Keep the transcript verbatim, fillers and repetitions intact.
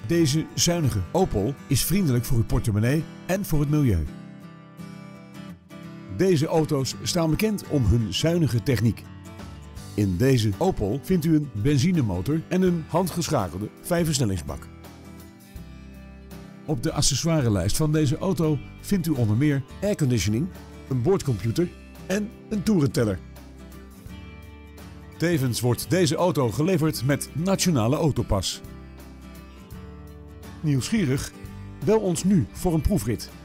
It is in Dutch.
Deze zuinige Opel is vriendelijk voor uw portemonnee en voor het milieu. Deze auto's staan bekend om hun zuinige techniek. In deze Opel vindt u een benzinemotor en een handgeschakelde vijfversnellingsbak. Op de accessoirelijst van deze auto vindt u onder meer airconditioning, een boordcomputer en een toerenteller. Tevens wordt deze auto geleverd met Nationale Autopas. Nieuwsgierig? Bel ons nu voor een proefrit.